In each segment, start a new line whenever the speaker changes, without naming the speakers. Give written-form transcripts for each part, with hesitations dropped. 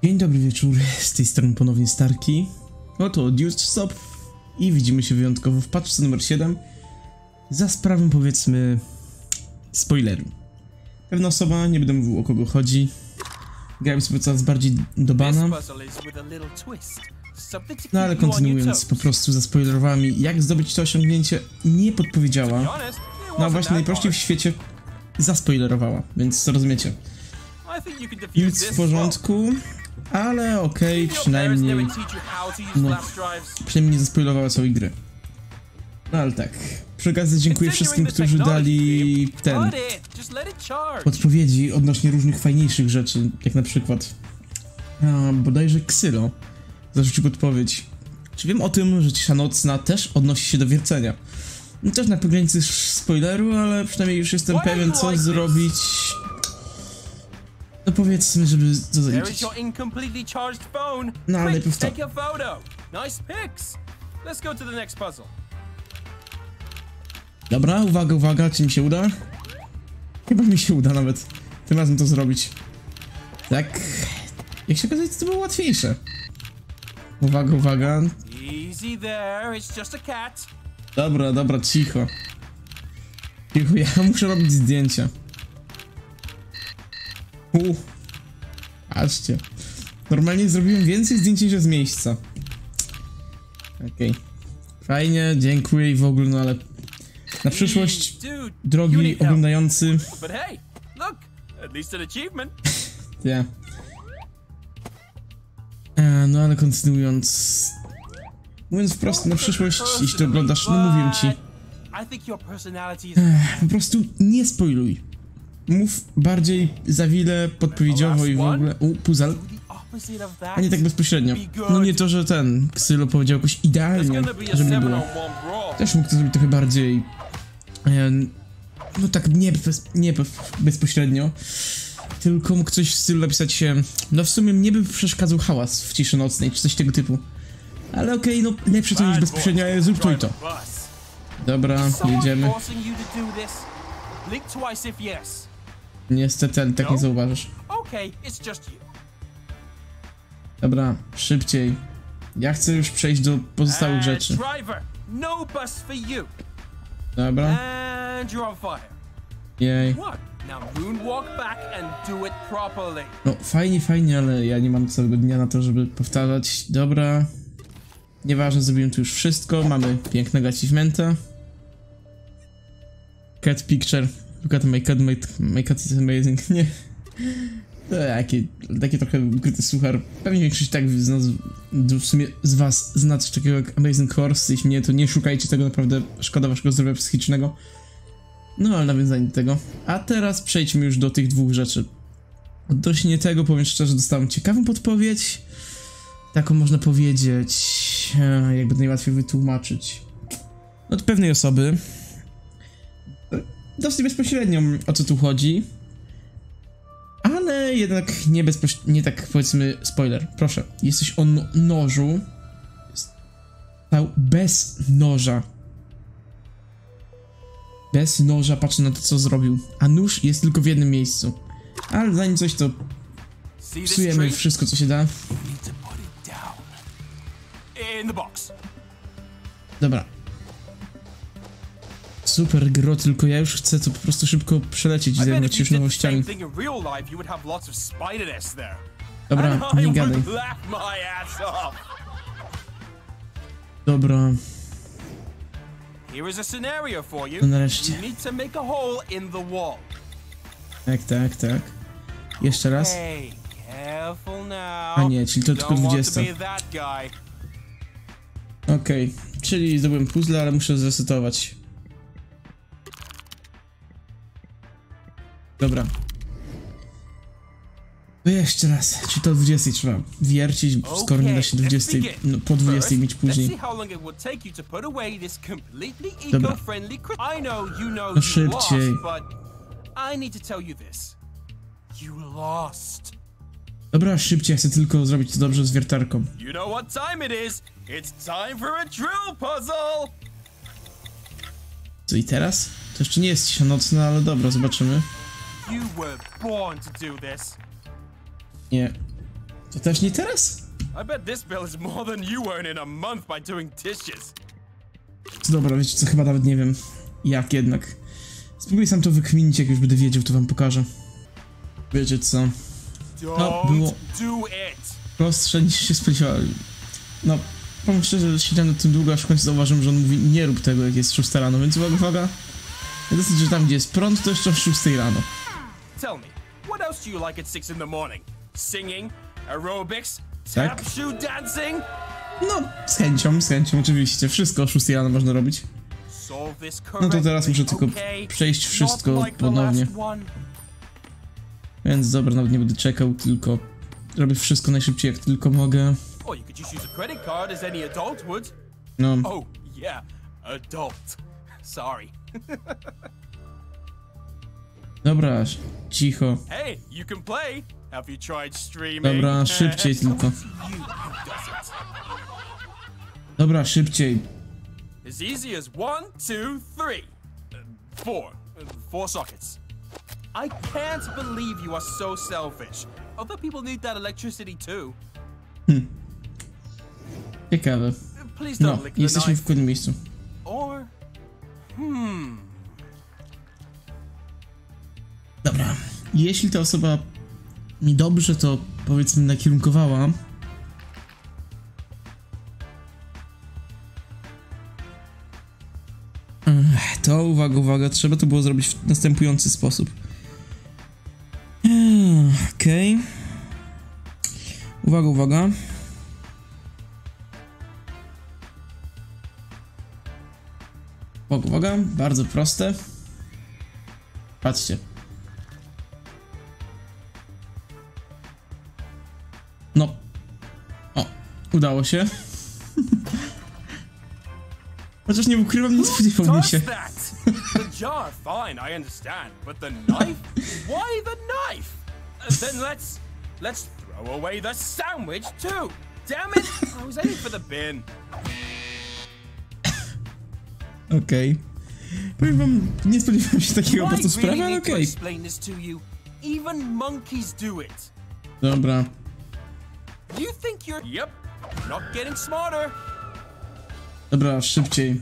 Dzień dobry wieczór, z tej strony ponownie Starki. Oto Deuced Stop i widzimy się wyjątkowo w paczce numer 7 za sprawą, powiedzmy, spoileru. Pewna osoba, nie będę mówił o kogo chodzi, grałem sobie coraz bardziej do bana. No ale kontynuując, po prostu zaspoilerowała mi, jak zdobyć to osiągnięcie, nie podpowiedziała. No a właśnie najprościej w świecie zaspoilerowała, więc co rozumiecie. Nic w porządku, ale okej, przynajmniej nie zaspoilowała całej gry. No ale tak, przy okazji dziękuję wszystkim, którzy dali podpowiedzi odnośnie różnych fajniejszych rzeczy, jak na przykład bodajże Xylo zarzucił podpowiedź. Czy wiem o tym, że cisza nocna też odnosi się do wiercenia? No też na granicy spoileru, ale przynajmniej już jestem pewien, co zrobić. No powiedzmy, żeby zaliczyć. No ale najpierw to. Dobra, uwaga, uwaga, czy mi się uda? Chyba mi się uda nawet tym razem to zrobić. Tak, jak się okazuje, to było łatwiejsze. Uwaga, uwaga. Dobra, dobra, cicho. Cicho, ja muszę robić zdjęcia. Patrzcie. Normalnie zrobiłem więcej zdjęć niż z miejsca. Okej. Fajnie, dziękuję i w ogóle, no ale na przyszłość, drogi oglądający. Ja. No ale kontynuując. Mówiąc wprost, na przyszłość, jeśli to oglądasz, no mówię ci. Po prostu nie spoiluj. Mów bardziej zawile, podpowiedziowo i w ogóle. Puzzle. A nie tak bezpośrednio. No nie to, że ten Xylo powiedział jakoś idealnie, żeby nie było. Też mógł to zrobić trochę bardziej. No tak nie bezpośrednio. Tylko mógł coś w stylu napisać się. No w sumie mnie by przeszkadzał hałas w ciszy nocnej, czy coś tego typu. Ale okej, no lepsze to niż bezpośrednio, ale zrób to i to. Dobra, jedziemy. Niestety, ale tak nie zauważysz. Dobra, szybciej. Ja chcę już przejść do pozostałych rzeczy. Dobra. Jej. No fajnie, fajnie, ale ja nie mam całego dnia na to, żeby powtarzać. Dobra. Nieważne, zrobiłem tu już wszystko. Mamy pięknego achievementa. Cat picture. Look at my cat is amazing. Nie. To takie trochę ukryty suchar. Pewnie większość tak w sumie z was zna coś takiego jak Amazing Horse. Jeśli nie, to nie szukajcie tego, naprawdę szkoda waszego zdrowia psychicznego. No ale nawiązanie do tego. A teraz przejdźmy już do tych dwóch rzeczy. Odnośnie tego, powiem szczerze, dostałem ciekawą podpowiedź. Taką można powiedzieć, jakby najłatwiej wytłumaczyć. Od pewnej osoby. Dosyć bezpośrednio, o co tu chodzi. Ale jednak nie tak, powiedzmy, spoiler. Proszę, jesteś o nożu. Stał bez noża. Bez noża, patrzę na to, co zrobił. A nóż jest tylko w jednym miejscu. Ale zanim coś, to psujemy wszystko, co się da. Dobra. Super gro, tylko ja już chcę to po prostu szybko przelecieć i zajmować się już nowościami. Dobra, nie gadaj. Dobra. No nareszcie. Tak. Jeszcze raz. A nie, czyli to tylko 20. Okej, czyli zdobyłem puzzle, ale muszę zresetować. Dobra. To jeszcze raz, czy to 20 trzeba wiercić, skoro nie da się 20, no, po 20 mieć później. Dobra. No szybciej. Dobra, szybciej, ja chcę tylko zrobić to dobrze z wiertarką. Co i teraz? To jeszcze nie jest cisza nocna, ale dobra, zobaczymy. Nie. To też nie teraz?
I bet this bill is more than you earn in a month by doing dishes.
Dobra, wiecie co, chyba nawet nie wiem jak jednak. Spróbuję sam to wykminić, jak już będę wiedział, to wam pokażę. Wiecie co? No, było
Do it.
prostsze niż się spodziewałem. No, powiem szczerze, siedziałem nad tym długo, aż w końcu zauważyłem, że on mówi nie rób tego, jak jest 6 rano, więc uwaga. Ja dosyć, że tam gdzie jest prąd, to jeszcze o 6 rano.
Tell me, what else do you like at 6 in the morning? Singing, aerobics,
Tak.
tap shoe dancing?
No, z chęcią oczywiście, wszystko o 6 rano można robić.
Solve this
No to teraz muszę tylko
okay?
przejść wszystko
Not like the
ponownie.
last one.
Więc dobra, nawet nie będę czekał, tylko robię wszystko najszybciej jak tylko mogę.
Or you could just use a credit card as any adult would.
No,
Oh, yeah, adult. Sorry.
dobra, cicho.
Hey, you can play. Have you tried streaming?
Dobra, szybciej tylko.
You who does it.
Dobra, szybciej.
As easy as 1, 2, 3. 4. 4 sockets. I can't believe you are so selfish. Other people need that electricity too.
Ciekawe.
Please
No,
don't lick the
jesteśmy w
knife.
kolejnym miejscu.
Or...
Dobra, jeśli ta osoba mi dobrze to powiedzmy nakierunkowała, to uwaga, trzeba to było zrobić w następujący sposób. Okej. Uwaga. Uwaga, bardzo proste. Patrzcie. No. O, udało się. Chociaż nie ukrywam, nie spodziewałbym się.
Does that? The jar, fine, I understand. But the knife? Why the knife? Then let's throw away the sandwich too. Damn it! I was aiming for the bin.
Okej. Powiem wam, nie spodziewałem się takiego po
I
prostu sprawy,
really
ale
need to
okej.
explain this to you. Even monkeys do it.
Dobra.
You think you're... Yep. Not getting smarter.
Dobra, szybciej.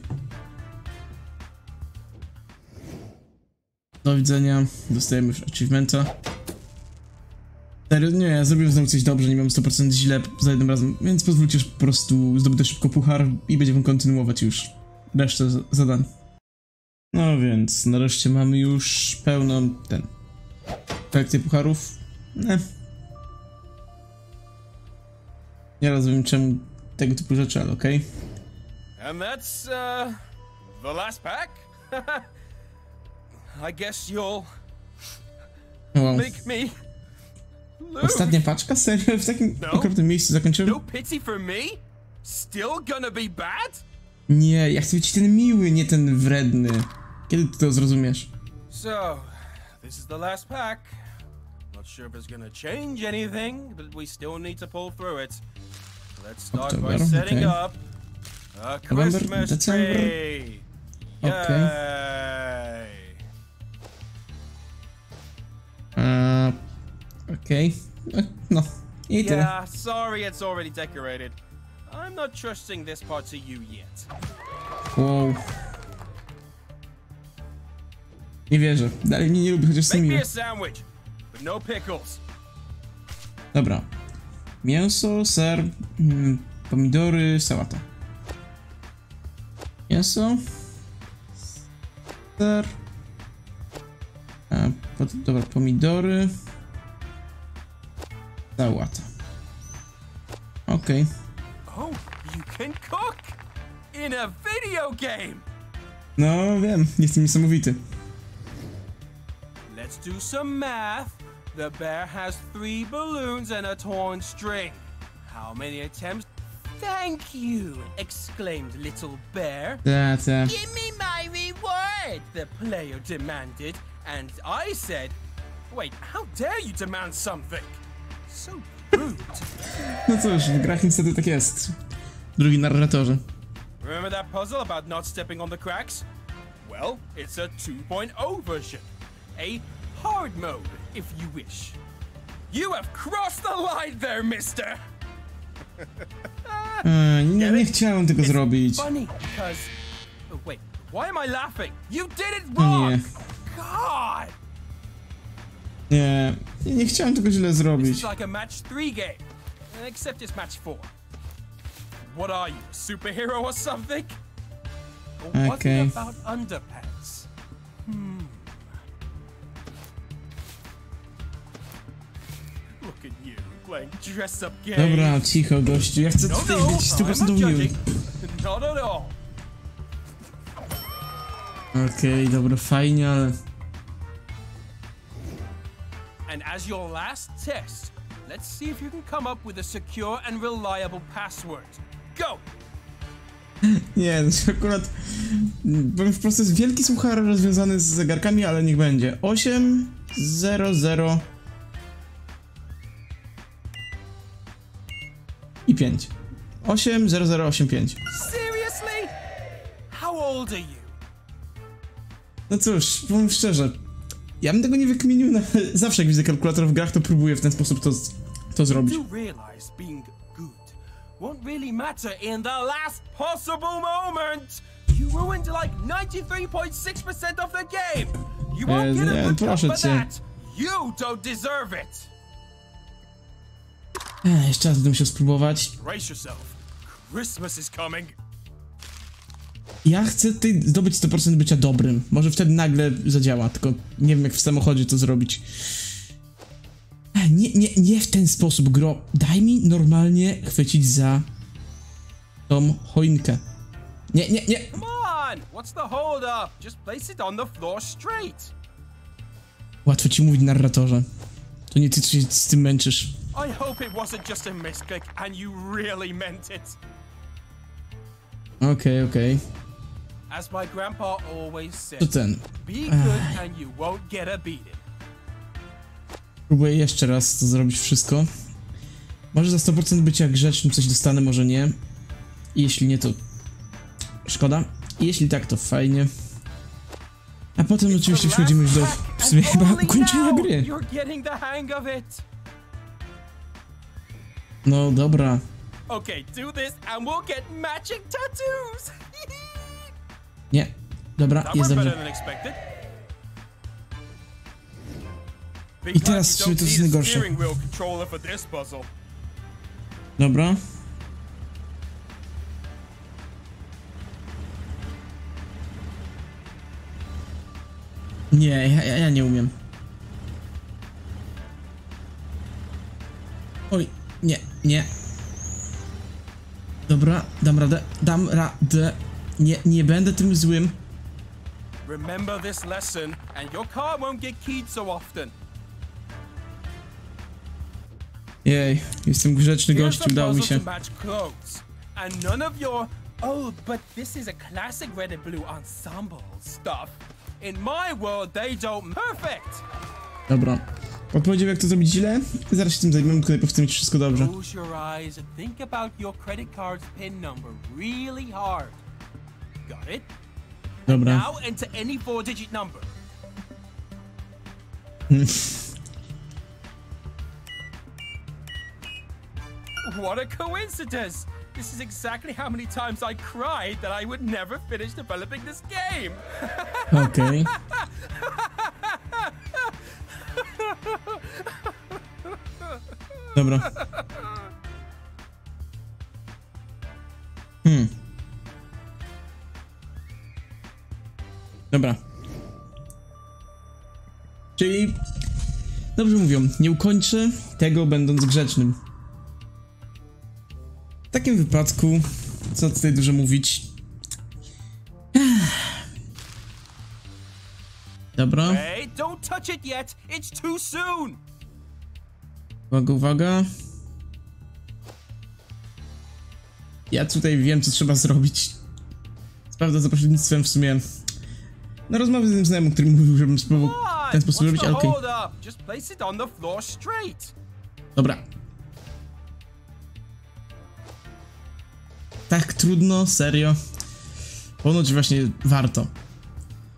Do widzenia. Dostajemy już achievementa. Serio, nie, ja zrobiłem znowu coś dobrze, nie mam 100% źle za jednym razem, więc pozwólcie, że po prostu zdobędę szybko puchar i będziemy kontynuować już resztę zadań. No więc, nareszcie mamy już pełną kolekcję pucharów. Nie rozumiem czemu tego typu rzeczy, ale okej.
And that's, the last pack? I guess you'll
Wow.
make me lose.
Ostatnia paczka? Serio? W takim okropnym miejscu zakończyłem?
No pity for me? Still gonna be bad?
Nie, ja chcę być ten miły, nie ten wredny. Kiedy ty to zrozumiesz?
So, this is the last pack. Not sure if it's gonna change anything, but we still need to pull through it. Let's start by
October,
setting
okay.
up a
November,
Christmas
December.
tree.
Okay.
Yay.
Okej. No. I tyle.
Yeah, sorry it's already decorated. I'm not trusting this part to you yet.
Wow. Nie wierzę. Dalej mnie nie lubi, chociaż jestem
Make
miły.
me a sandwich, but no pickles.
Dobra. Mięso, ser, pomidory, sałata. Mięso, ser, dobra, pomidory, sałata. Okej.
Oh, you can cook in a video game.
No wiem, jestem niesamowity.
Let's do some math. The bear has 3 balloons and a torn string. How many attempts? Thank you, exclaimed Little Bear.
Ta.
Give me my reward, the player demanded. And I said, wait, how dare you demand something? So rude.
No cóż, w grach niestety tak jest. Drugi narratorze.
Remember that puzzle about not stepping on the cracks? Well, it's a 2.0 version. A hard mode, if you wish. You have crossed the line there, mister.
Nie chciałem tego zrobić.
Funny because... Oh, wait, why am I laughing? You did it
Nie.
wrong! God!
Nie chciałem tego źle
This
zrobić.
is like a match 3 game, except it's match 4. What are you, a superhero or something? Or was
Okay.
it about underpants? Look at you, playing dress-up games.
Dobra, cicho, gościu. Ja chcę
No,
tutaj
no,
być
I'm not
100% miły.
judging. Not at all.
Okej, dobra, fajnie, ale...
And as your last test, let's see if you can come up with a secure and reliable password. Go!
Nie, akurat... Powiem wprost, jest wielki suchar rozwiązany z zegarkami, ale niech będzie. 8, 0, 0... I 5. 8, 0, 0, 8, 5.
Seriously? How old are you?
No cóż, powiem szczerze. Ja bym tego nie wykminił, no, zawsze jak widzę kalkulator w grach, to próbuję w ten sposób to zrobić.
You realize being good won't really matter in the last possible moment. You ruined like 93.6% of the game. You won't get a good cut
proszę
for
cię.
that. You don't deserve it.
Jeszcze raz będę musiał spróbować.
Brace yourself. Christmas is coming.
Ja chcę tutaj zdobyć 100% bycia dobrym. Może wtedy nagle zadziała, tylko nie wiem jak w samochodzie to zrobić. Nie w ten sposób, gro. Daj mi normalnie chwycić za tą choinkę. Nie.
Come on! What's the hold up? Just place it on the floor straight.
Łatwo ci mówić, narratorze. To nie ty się z tym męczysz.
I hope it wasn't just a misclick and you really meant it.
Okej.
As my grandpa always
To
said,
ten.
be good and you won't get a beating.
Próbuję jeszcze raz to zrobić wszystko. Może za 100% bycia grzecznym coś dostanę, może nie. I jeśli nie, to szkoda. I jeśli tak, to fajnie. A potem oczywiście przechodzimy już do w sumie chyba ukończenia gry.
You're getting the hang of it.
No dobra.
Okay, do this and we'll get matching tattoos.
Nie. Dobra,
That
jest
went better
dobrze.
than expected.
I teraz w sumie to jest najgorsze.
steering wheel controller for this puzzle.
Dobra. Nie, ja nie umiem. Oj, nie. Dobra, dam radę. Nie będę tym złym.
Remember this lesson and your car won't get keyed so often.
Jej, jestem grzeczny gość, udało mi się.
To match clothes. And none of your, oh, but this is a classic red and blue ensemble stuff. In my world, they don't perfect.
Dobra. Odpowiedział jak to zrobić źle. Zaraz się tym zajmiemy, tylko najpierw chcę mieć wszystko dobrze.
Close your eyes and think about your credit card's PIN number really hard. Got it?
Dobra.
Now enter any 4-digit number. What a coincidence! This is exactly how many times I cried that I would never finish developing this game.
Okej. Dobra. Dobra. Czyli... Dobrze mówią, nie ukończę tego będąc grzecznym. W takim wypadku, co tutaj dużo mówić. Dobra.
Hey, don't touch it yet! It's too soon!
Uwaga. Ja tutaj wiem, co trzeba zrobić. Sprawdzę za pośrednictwem w sumie... No rozmowy z tym znajomym, który mówił, żebym spróbował w ten sposób robić, ale okej.
Just place it on the floor straight.
Dobra. Tak trudno, serio. Ponoć właśnie warto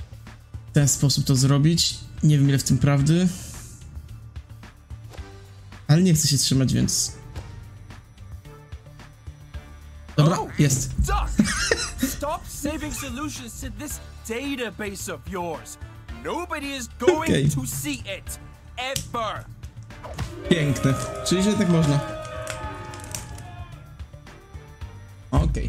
w ten sposób to zrobić. Nie wiem ile w tym prawdy. Ale nie chcę się trzymać, więc... Dobra, jest.
Duck! Stop saving solutions to this database of yours. Nobody is going
Okay.
to see it. Ever.
Piękne. Czyli, że tak można. Okej.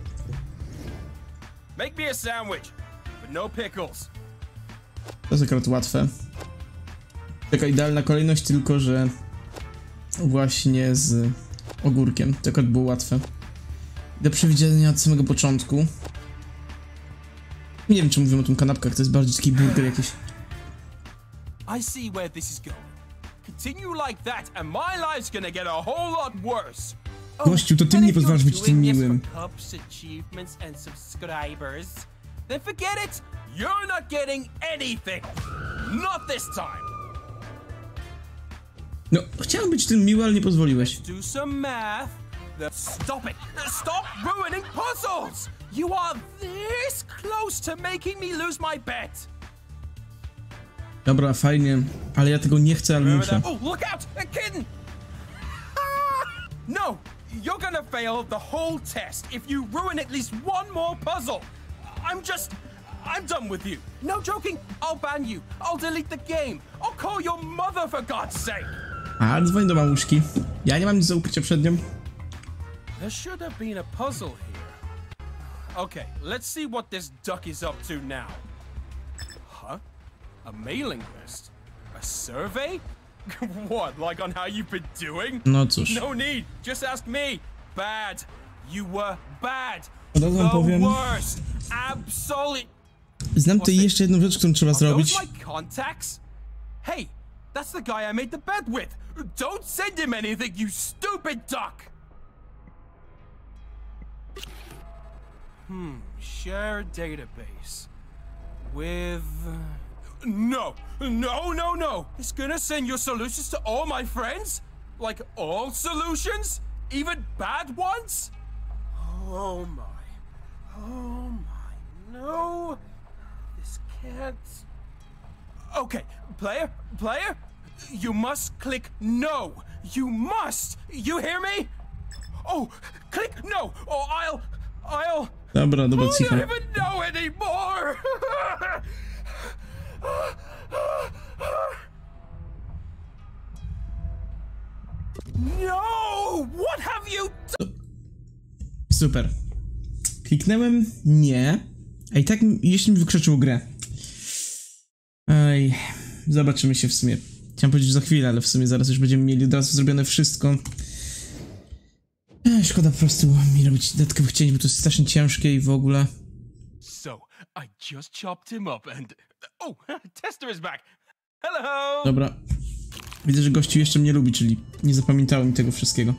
Make me a sandwich, but no pickles.
To jest akurat łatwe. Taka idealna kolejność, tylko że... Właśnie z ogórkiem. To akurat było łatwe. Do przewidzenia od samego początku. Nie wiem, czy mówimy o tym kanapkach, to jest bardziej taki burger jakiś.
I see where this is going. Continue like that, and my life's gonna get a whole lot worse.
Gościu, to ty mnie pozwalasz być tym miłym.
Cups, achievements, and subscribers. Then forget it. You're not getting anything. Not this time.
No, chciałem być tym miły, ale nie pozwoliłeś.
Do some math. Stop it! Stop ruining puzzles! You are this close to making me lose my bet.
Dobra, fajnie, ale ja tego nie chcę, ale muszę.
Oh, look out! A kitten! Ah! No! You're gonna fail the whole test if you ruin at least one more puzzle. I'm done with you. No joking. I'll ban you. I'll delete the game. I'll call your mother for God's sake.
A, dzwoń do mamuszki. Ja nie mam nic do ukrycia przed nią.
There should have been a puzzle here. Okay, let's see what this duck is up to now. Huh? A mailing list? A survey? What, like on how you've been doing?
No cóż.
No need, just ask me. Bad. You were bad.
Od razu wam powiem.
The worst. Absolutely.
Znam tutaj jeszcze jedną rzecz, którą trzeba zrobić.
Those my contacts? Hey, that's the guy I made the bed with. Don't send him anything, you stupid duck. Share database with... No! It's gonna send your solutions to all my friends? Like all solutions? Even bad ones? Oh my, no! This can't... Okay, player? You must click no! You must! You hear me? Oh, click no! Or I'll...
Dobra,
I don't
cicho.
even know anymore! No! What have you done?
Super. Kliknąłem nie. A i tak jeszcze mi wykrzyczyło grę. Ej, zobaczymy się w sumie. Chciałem powiedzieć za chwilę, ale w sumie zaraz już będziemy mieli od razu zrobione wszystko. Szkoda po prostu mi robić dodatkowych cięć, bo to jest strasznie ciężkie i w ogóle.
So, I just chopped him up and... Oh, Tester is back! Hello!
Dobra. Widzę, że gościu jeszcze mnie lubi, czyli nie zapamiętałem tego wszystkiego.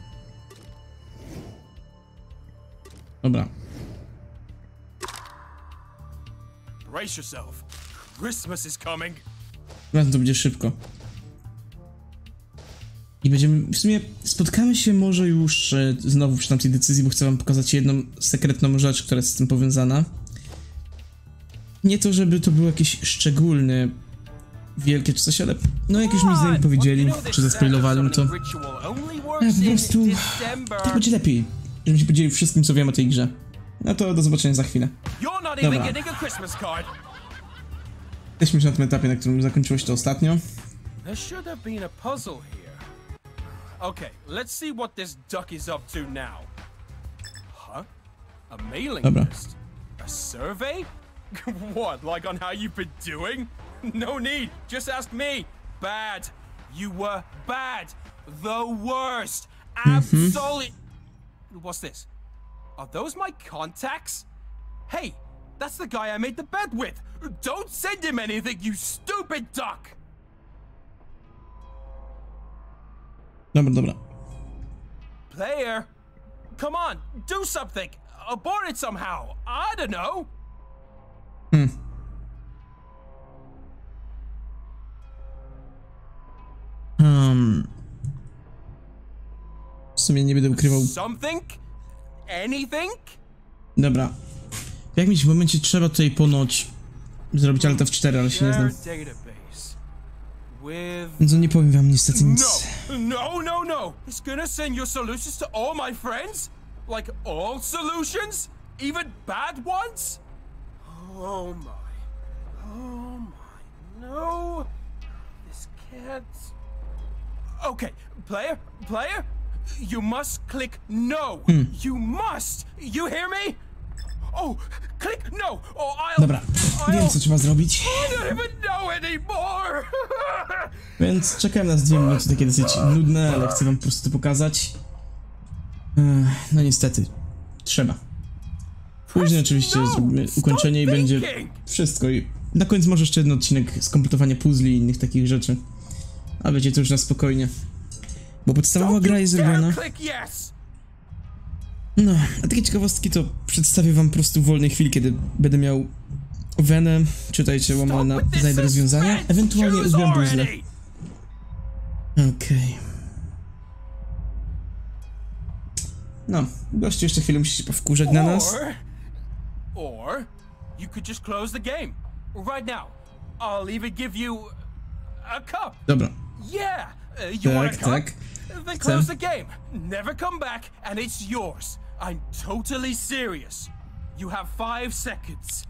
Dobra.
Brace yourself. Christmas is coming.
Razem to będzie szybko. I będziemy... W sumie spotkamy się może już znowu przy tamtej decyzji, bo chcę wam pokazać jedną sekretną rzecz, która jest z tym powiązana. Nie to, żeby to było jakieś szczególne, wielkie czy coś, ale no jak już mi znajomi powiedzieli, czy zaspoilowali, to po prostu tak będzie lepiej, żebym się podzielił wszystkim, co wiem o tej grze. No to do zobaczenia za chwilę. Dobra. Jesteśmy już na tym etapie, na którym zakończyło się to ostatnio.
There should have been a puzzle here. Okay, let's see what this duck is up to now. Huh? A mailing list? A survey? What, like on how you've been doing? No need, just ask me. Bad. You were bad. The worst. Absolutely. What's this? Are those my contacts? Hey, that's the guy I made the bed with. Don't send him anything, you stupid duck.
Dobra.
Player, come on, do something. Abort it somehow. I don't know.
W sumie nie będę ukrywał.
Something? Anything?
Dobra. W jakimś momencie trzeba tutaj ponoć zrobić Alt F4, ale się nie znam.
Database with...
No nie powiem wam niestety nic.
No. It's gonna send your solutions to all my friends? Like all solutions? Even bad ones? Oh my. No. This can't... Okay, player? You must click no. You must. You hear me? Oh, click no. Oh,
Dobra, wiem co trzeba zrobić.
I don't even know anymore.
Więc czekałem nas 2 minuty, takie dosyć nudne, ale chcę wam po prostu to pokazać. No niestety, trzeba. Później oczywiście zrobimy ukończenie i będzie wszystko. I na koniec może jeszcze jeden odcinek skompletowania puzli i innych takich rzeczy. A wiecie, to już na spokojnie. Bo podstawowa gra jest zrobiona. No, a takie ciekawostki to przedstawię wam po prostu w wolnej chwili, kiedy będę miał wenę. Czytajcie łamane na znajdę rozwiązania, ewentualnie uzbieram puzzle. Okej. No, gościu jeszcze chwilę musi się powkurzać na nas.
Or you could just close the game right now. I'll even give you a cup.
Dobra.
Yeah, you want a cup?
Tak.
Then close the game. Never come back, and it's yours. I'm totally serious. You have 5 seconds.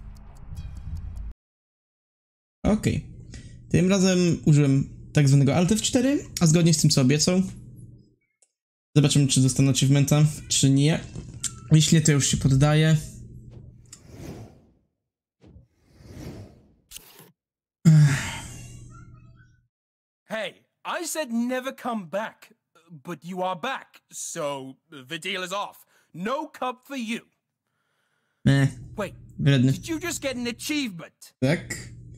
Okej. Tym razem użyłem tak zwanego Alt F4, a zgodnie z tym co obiecał. Zobaczymy, czy dostanę achievementa, czy nie. Jeśli nie, to już się poddaję.
Hey, I said never come back, but you are back, so the deal is off. No cup for you. Wait,
Wredny.
did you just get an achievement?
Tak.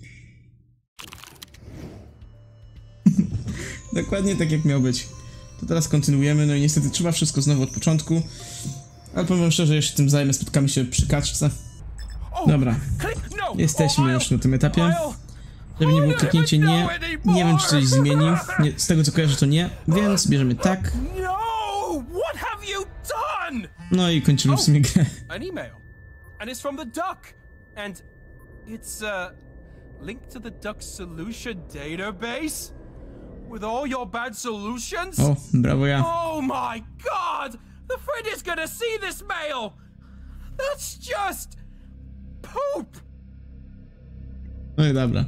Dokładnie tak jak miał być. To teraz kontynuujemy, no i niestety trzeba wszystko znowu od początku. Ale powiem szczerze, jeszcze tym zajmę, spotkamy się przy kaczce. Dobra. Jesteśmy już na tym etapie. Żeby nie było kliknięcie nie. Nie wiem, czy coś zmieni. Nie, z tego co kojarzę, to nie. Więc bierzemy tak. No i kończymy w sumie grę.
An email. And it's from the duck. And it's linked to the duck solution database with all your bad solutions.
O, brawo ja.
Oh my god! The friend is gonna see this mail! That's just poop!
No i dobra.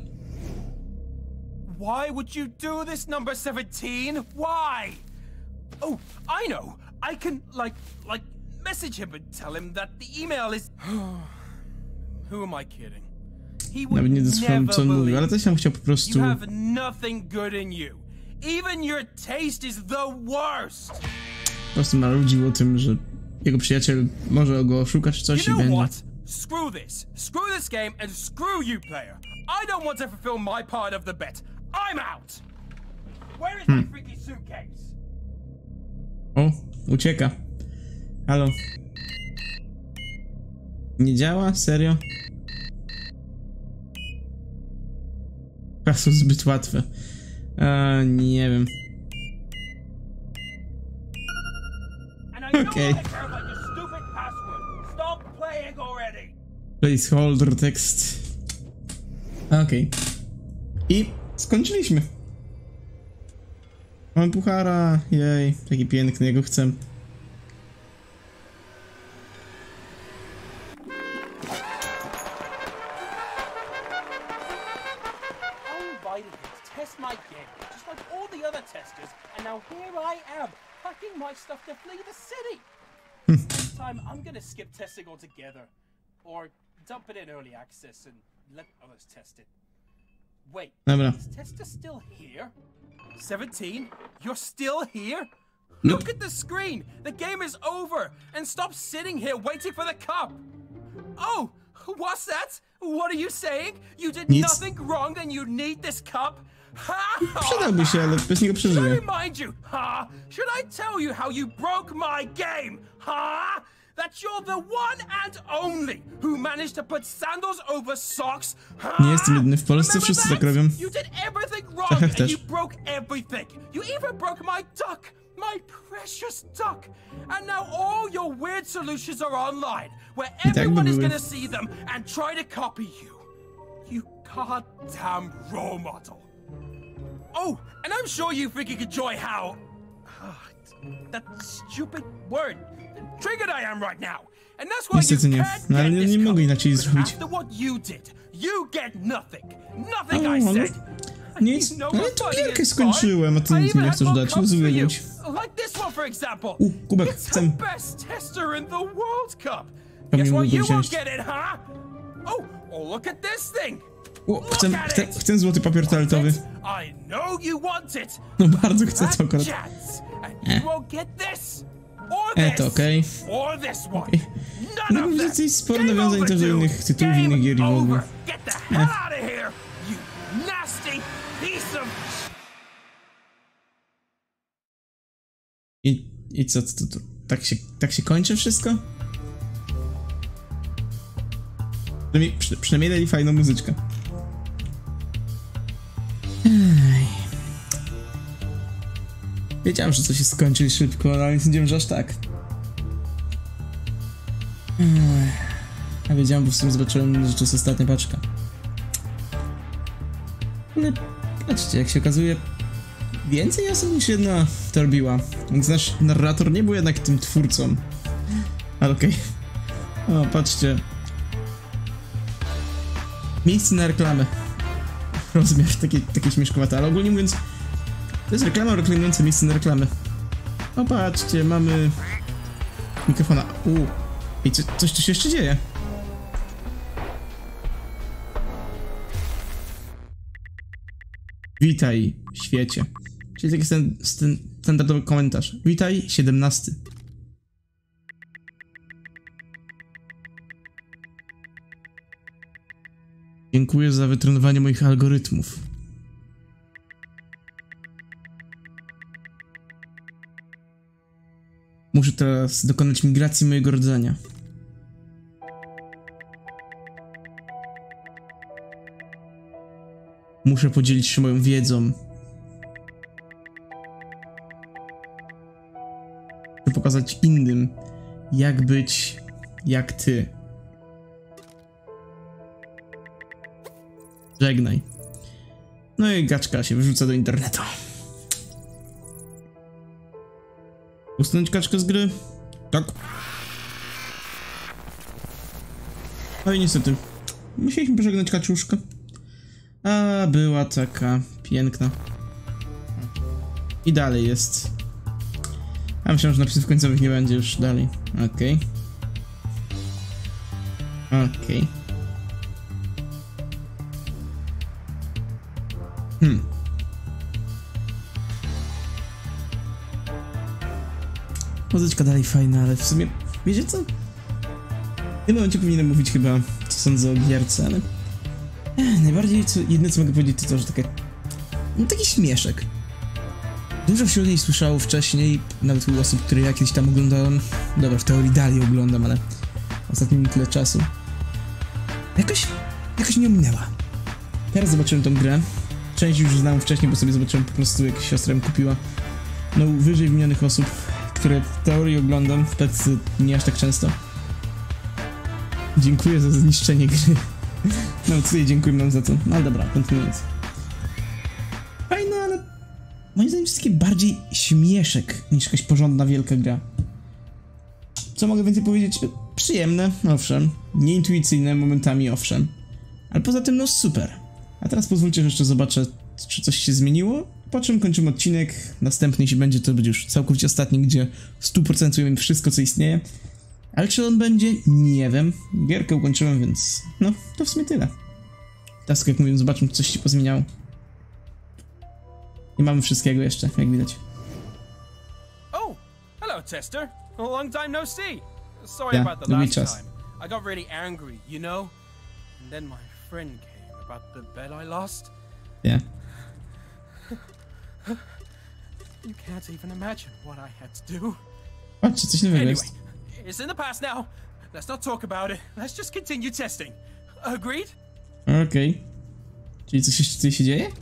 Why would you do this, number 17? Why? Oh, I know. I can, like, message him and tell him that the email is... Who am I kidding? He would
Nawet nie dosłyszałem, co on mówił, ale też ja chciał po prostu...
You have nothing good in you. Even your taste is the worst.
Po prostu marudził o tym, że jego przyjaciel może go oszukać czy coś i będzie.
What? Screw this. Screw this game and screw you, player. I don't want to fulfill my part of the bet. I'm out. Where is my freaky suitcase?
O, ucieka. Halo. Nie działa? Serio? Hasło zbyt łatwe. Nie wiem. Okej. Placeholder tekst. Okej. I skończyliśmy. Mam puchara. Jej, taki piękny, jego chcę.
Test my game, just like all the other testers, and now here I am, packing my stuff to flee the city. This time, I'm gonna skip testing altogether, or dump it in early access and let others test it. Wait,
Dobra.
is Tester still here? 17? You're still here?
Nope.
Look at the screen! The game is over! And stop sitting here waiting for the cup! Oh! What's that? What are you saying? You did
Nic.
nothing wrong and you need this cup? Ha!
Przydałby się, ale bez niego
Should I
przeżyję.
remind you? Ha! Should I tell you how you broke my game? Ha! That you're the one and only who managed to put sandals over socks? Ha!
Nie jestem jedyny w Polsce,
Remember
wszyscy
that?
tak robią.
You did everything wrong
Szachach
and
też.
you broke everything. You even broke my duck. My precious duck! And now all your weird solutions are online, where everyone is gonna see them and try to copy you. You goddamn role model. Oh, and I'm sure you freaking enjoy how... that stupid word. Triggered I am right now. And that's why
Niestety
you
nie.
can't
No ale
get
nie
this
mogę
cup.
inaczej
But
zrobić.
after what you did, you get nothing. Nothing,
O,
I
no.
said.
Nic,
You know
ale
what
tu
funny
gierkę
is,
skończyłem, a ty
I
nic mi
even
nie
have
chcesz
more
dać.
cups for
Rozumiem
you.
cię.
Like this one, for example.
Kubek,
It's
chcę.
the best tester in the World Cup.
Pewnie
Guess what?
mógłbym
You won't
wziąć.
get it, huh? Oh, look at this thing.
O, chcę złoty papier toaletowy.
I know you want it.
No bardzo chcę to akurat.
Chance, and you won't get this. Or
To
this.
okej.
Or this one.
Okay.
None
No
of
widzę
that.
coś sporo
Game
nawiązań
over,
też do
dude.
innych tytułów,
Game
innych gier i w ogóle.
over. Get the hell out of here, you nasty piece of...
I co, to tak się kończy wszystko? Przynajmniej dali fajną muzyczkę. Ej. Wiedziałem, że coś się skończy szybko, ale nie sądziłem, że aż tak. A wiedziałem, bo w sumie zobaczyłem, że to jest ostatnia paczka. Ale patrzcie, jak się okazuje, więcej osób niż jedna to robiła. Więc nasz narrator nie był jednak tym twórcą. Ale okej. O, patrzcie. Miejsce na reklamę. Rozmiar takie śmieszkowate, ale ogólnie mówiąc, to jest reklama reklamująca miejsce na reklamę. O, patrzcie, mamy mikrofona. I coś tu się jeszcze dzieje. Witaj, świecie. Czyli taki standardowy komentarz. Witaj, 17. Dziękuję za wytrenowanie moich algorytmów. Muszę teraz dokonać migracji mojego rdzenia. Muszę podzielić się moją wiedzą. Muszę pokazać innym, jak być jak ty. Żegnaj. No i gaczka się wyrzuca do internetu. Usunąć kaczkę z gry? Tak. No i niestety. Musieliśmy pożegnać kaczuszkę. A była taka piękna. I dalej jest. A myślałem, że napisów końcowych nie będzie już dalej. Okej. Okej. Muzyczka dalej fajna, ale w sumie, wiecie co? W tym momencie powinienem mówić chyba, co sądzę o gierce, ale... najbardziej, jedyne co mogę powiedzieć, to to, że taki śmieszek. Dużo wśród niej słyszało wcześniej, nawet u osób, które ja kiedyś tam oglądałem. Dobra, w teorii dalej oglądam, ale ostatnio mi tyle czasu. Jakoś nie ominęła. Teraz zobaczyłem tą grę. Część już znałem wcześniej, bo sobie zobaczyłem po prostu, jak siostra mi kupiła. No, wyżej wymienionych osób, które w teorii oglądam, w praktyce nie aż tak często. Dziękuję za zniszczenie gry. No, tutaj dziękuję nam za to. No ale dobra, kontynuując. Fajne, ale moim zdaniem wszystkie bardziej śmieszek niż jakaś porządna, wielka gra. Co mogę więcej powiedzieć? Przyjemne, owszem. Nieintuicyjne momentami, owszem. Ale poza tym, no super. A teraz pozwólcie, że jeszcze zobaczę, czy coś się zmieniło. Po czym kończymy odcinek. Następny, jeśli będzie, to będzie już całkowicie ostatni, gdzie 100% wszystko, co istnieje. Ale czy on będzie? Nie wiem. Gierkę ukończyłem, więc no, to w sumie tyle. Teraz, jak mówię, zobaczmy, czy coś się pozmieniało. Nie mamy wszystkiego jeszcze, jak widać.
Oh, hello, Tester. A long time no see. Sorry
Yeah,
about the
lubi
last
czas.
time. I got really angry, you know? And then my friend came about the bed I lost.
Nie.
You can't even imagine what I had to do.
Patrzcie, coś nowego
Anyway,
jest.
it's in the past now. Let's not talk about it. Let's just continue testing. Agreed?
Okej. Czyli coś jeszcze tutaj się dzieje?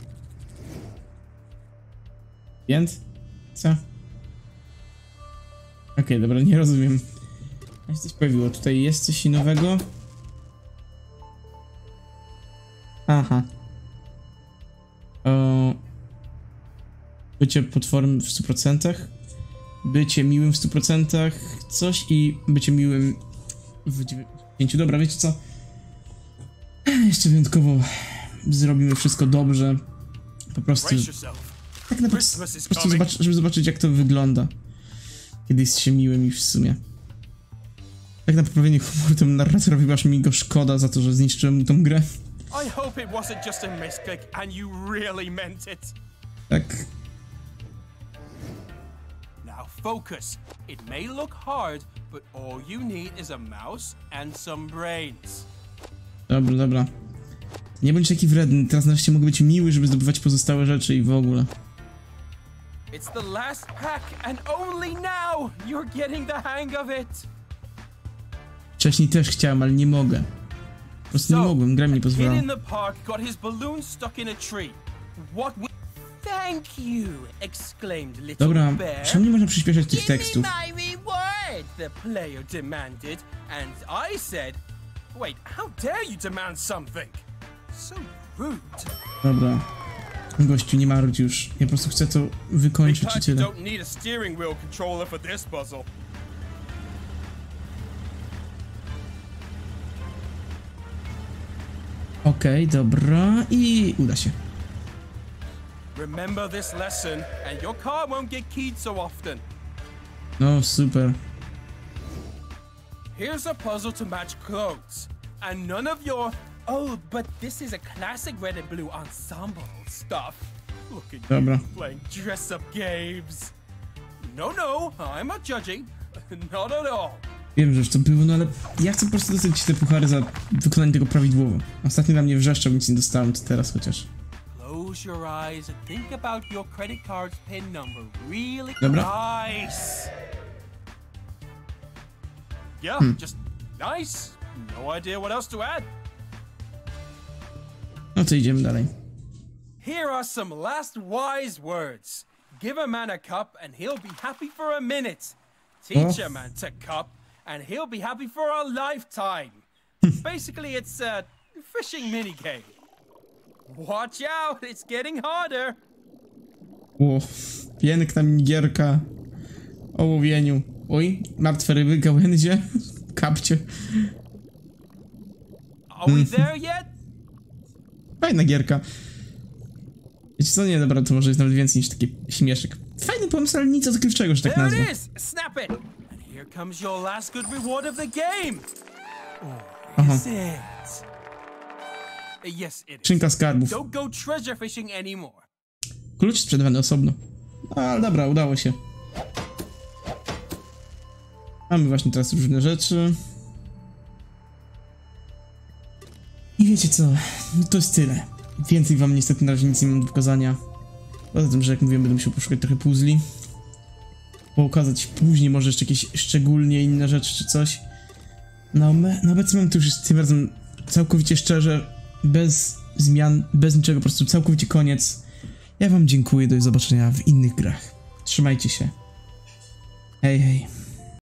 Więc? Co? Okej, dobra, nie rozumiem. A się coś pojawiło. Tutaj jest coś nowego. Aha. bycie potworem w 100%, bycie miłym w 100%, coś i bycie miłym w 90%. Dobra, wiecie co? Jeszcze wyjątkowo zrobimy wszystko dobrze. Po prostu...
Brace yourself.
Tak na
Christmas is
po prostu
coming.
żeby zobaczyć, jak to wygląda. Kiedy jest się miłym i w sumie. Tak na poprawienie humoru temu narratorowi aż mi go szkoda za to, że zniszczyłem mu tą grę.
I hope it wasn't just a misclick and you really meant it.
Tak.
Now focus. It may look hard, but all you need is a mouse and some brains.
Dobra, dobra. Nie bądź taki wredny, teraz nareszcie mogę być miły, żeby zdobywać pozostałe rzeczy i w ogóle.
It's the last pack and only now you're getting the hang of it.
Wcześniej też chciałem, ale nie mogę. Po prostu nie mogłem, gra mi nie
a kid
pozwalała.
in the park got his balloon stuck in a tree. What we... Thank you, exclaimed little
Dobra,
bear.
czemu nie można przyspieszać tych
Give me
tekstów?
my reward, the player demanded, and I said, wait, how dare you demand something? So rude.
Dobra. Gościu, nie marudź już. Ja po prostu chcę to wykończyć i
Because you
tyle.
don't need a steering wheel controller for this puzzle.
Okej, dobra. I uda się.
Remember this lesson, and your car won't get keyed so often.
No, super.
Here's a puzzle to match clothes, and none of your, oh, but this is a classic red and blue ensemble stuff. Look at
Dobra.
you playing dress-up games. No, I'm not judging. Not at all.
Wiem, że już to było, no ale ja chcę po prostu dostać te puchary za wykonanie tego prawidłowo. Ostatnio na mnie wrzeszczał, nic nie dostałem, to teraz chociaż.
Close your eyes and think about your credit card's PIN number. Really
Dobra.
nice. Yeah, just nice. No idea what else to add.
No to idziemy dalej.
Here are some last wise words. Give a man a cup and he'll be happy for a minute. Teach a man to cup and he'll be happy for a lifetime. Basically, it's a fishing minigame. Watch out, it's getting harder.
O, piękna minigierka o łowieniu. Oj, martwe ryby, gałęzie, kapcie.
Are we there yet?
Fajna gierka. Wiecie co, nie, dobra, to może jest nawet więcej niż taki śmieszek. Fajny pomysł, ale nic odkrywczego, że tak
There
nazwę.
it is! Snap it! And here comes your last good reward of the game!
Aha.
Is it? Yes, it is.
Skrzynka skarbów.
Don't go treasure fishing anymore.
Klucz sprzedawany osobno. Ale dobra, udało się. Mamy właśnie teraz różne rzeczy. I wiecie co, no to jest tyle. Więcej wam niestety na razie nic nie mam do pokazania. Poza tym, że jak mówiłem, będę musiał poszukać trochę puzli. Pokazać później może jeszcze jakieś szczególnie inne rzeczy czy coś. Na obecny moment to już jest tym razem całkowicie szczerze, bez zmian, bez niczego, po prostu całkowicie koniec. Ja wam dziękuję, do zobaczenia w innych grach. Trzymajcie się. Hej, hej.